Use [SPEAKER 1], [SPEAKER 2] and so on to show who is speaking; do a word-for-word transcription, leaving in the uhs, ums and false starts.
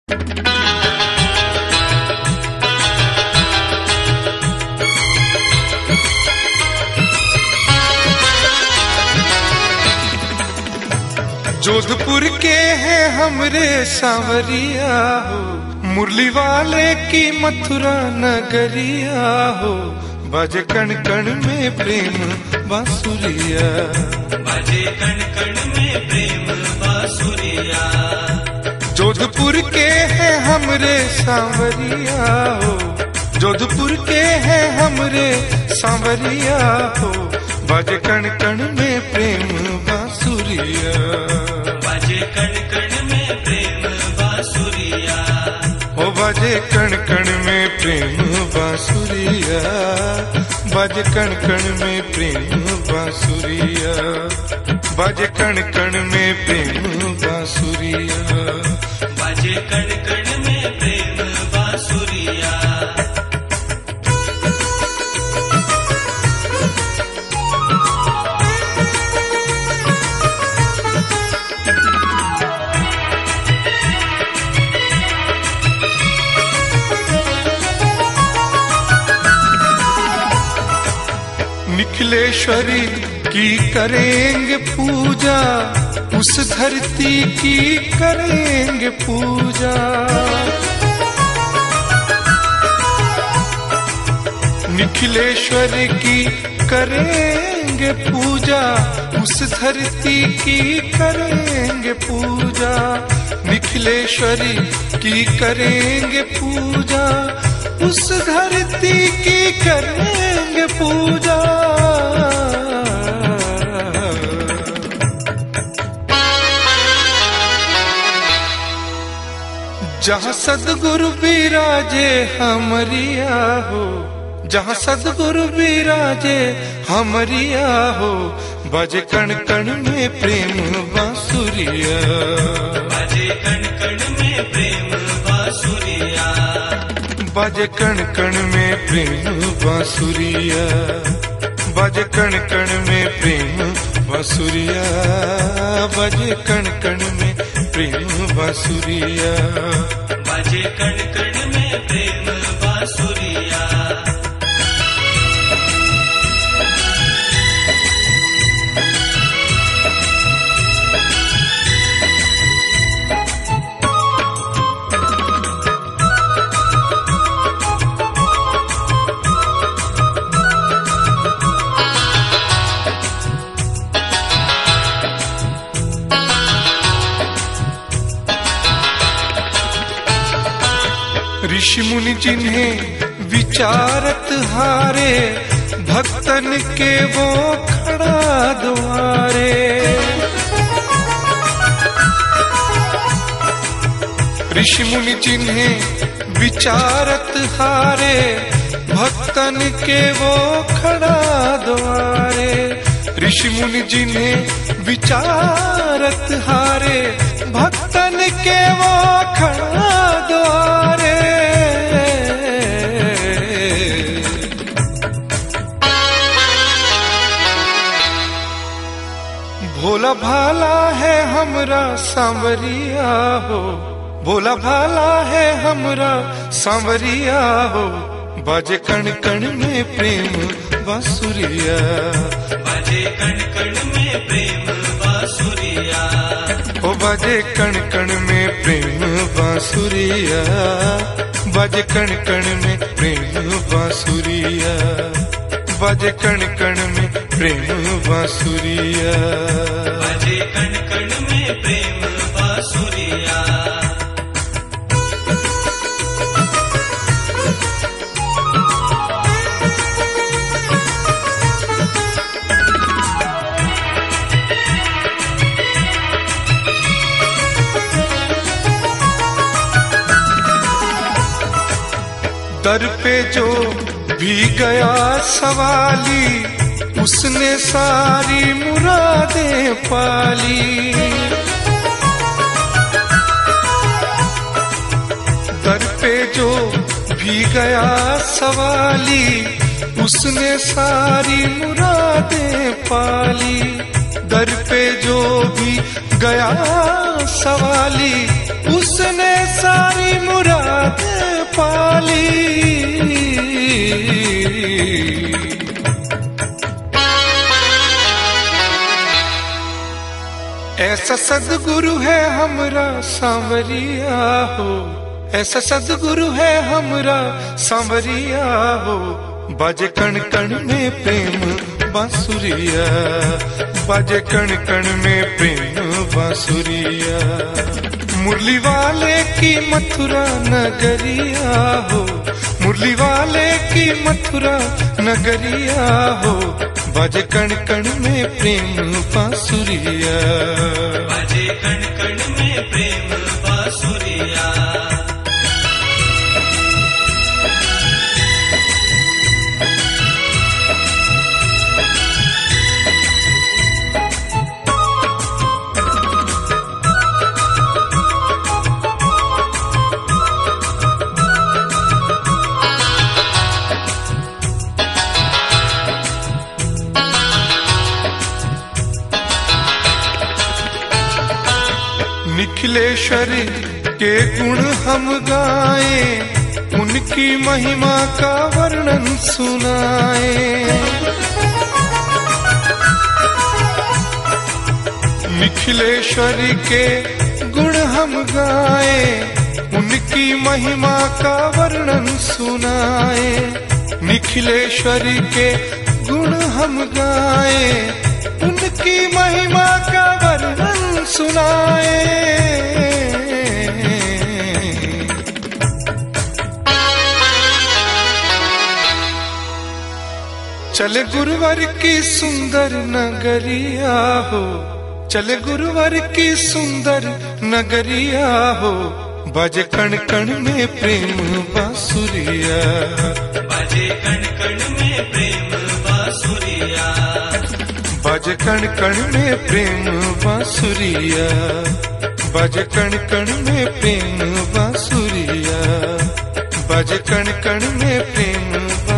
[SPEAKER 1] जोधपुर के हैं हमरे सांवरिया हो, मुरली वाले की मथुरा नगरिया हो। बजे कण कण में प्रेम बांसुरिया,
[SPEAKER 2] बजे कण कण में प्रेम बांसुरिया।
[SPEAKER 1] जोधपुर के हैं हमरे सांवरिया हो, जोधपुर के हैं हमरे सांवरिया हो। बजे कण कण में प्रेम बांसुरिया,
[SPEAKER 2] बजे कण कण में प्रेम बांसुरिया।
[SPEAKER 1] ओ बजे कण कण में प्रेम बांसुरिया, बजे कण कण में प्रेम बांसुरिया, बजे कण कण में प्रेम बांसुरिया,
[SPEAKER 2] बजे कण कण में प्रेम बांसुरिया।
[SPEAKER 1] निखिलेश्वरी की करेंगे पूजा, उस धरती की करेंगे पूजा। निखिलेश्वरी की करेंगे पूजा, उस धरती की करेंगे पूजा। निखिलेश्वरी की करेंगे पूजा, उस धरती की करेंगे पूजा। जहाँ सदगुरु विराजे हमरिया हो, जहाँ सदगुरु विराजे हमरिया हो। बजे कण कण में प्रेम बांसुरिया,
[SPEAKER 2] बजे कण कण में प्रेम बांसुरिया।
[SPEAKER 1] बजे कण कण में प्रेम बांसुरिया, बजे कण कण में प्रेम बांसुरिया, बजे कण कण में प्रेम बांसुरिया,
[SPEAKER 2] बजे कण कण में प्रेम बांसुरिया।
[SPEAKER 1] ऋषि मुनि जिन्हें विचारत हारे, भक्तन के वो खड़ा द्वारे। ऋषि मुनि जिन्हें विचारत हारे, भक्तन के वो खड़ा द्वारे। ऋषि मुनि जिन्हें विचारत हारे, भक्तन के वो खड़ा द्वारे। भोला भाला है हमरा सांवरिया हो, भोला भाला है हमरा सांवरिया हो। बजे कण कण में प्रेम बांसुरिया,
[SPEAKER 2] बजे कण कण में प्रेम बांसुरिया।
[SPEAKER 1] ओ बजे कण कण में प्रेम बांसुरिया, बजे कण कण में प्रेम बांसुरिया, बजे कण कण में प्रेम बांसुरिया,
[SPEAKER 2] बजे कण कण में प्रेम बांसुरिया।
[SPEAKER 1] दर पे जो भी गया सवाली, उसने सारी मुरादें पाली। दर पे जो भी गया सवाली, उसने सारी मुरादें पाली। दर पे जो भी गया सवाली, उसने सारी ऐसा सदगुरु है हमरा सांवरिया हो, ऐसा सदगुरु है हमरा सांवरिया हो। बाजे कण कण में प्रेम बांसुरिया, बाजे कण कण में प्रेम बांसुरिया। मुरली वाले की मथुरा नगरिया हो, मुरली वाले की मथुरा नगरिया हो। बाजे कण कण में प्रेम बांसुरिया,
[SPEAKER 2] बाजे कण कण में प्रेम बांसुरिया।
[SPEAKER 1] निखिलेश्वर के गुण हम गाए, उनकी महिमा का वर्णन सुनाए। निखिलेश्वर के गुण हम गाए, उनकी महिमा का वर्णन सुनाए। निखिलेश्वर के गुण हम गाए, उनकी महिमा का वर्णन सुनाए। चले गुरुवर की सुंदर नगरिया हो, चले गुरुवर की सुंदर नगरिया हो। बाजे कण कण में प्रेम बांसुरिया,
[SPEAKER 2] बाजे कण कण में प्रेम बांसुरिया।
[SPEAKER 1] बाजे कण कण में प्रेम बांसुरिया, बाजे कण कण में प्रेम बांसुरिया, बाजे कण कण में प्रेम बांसुरिया।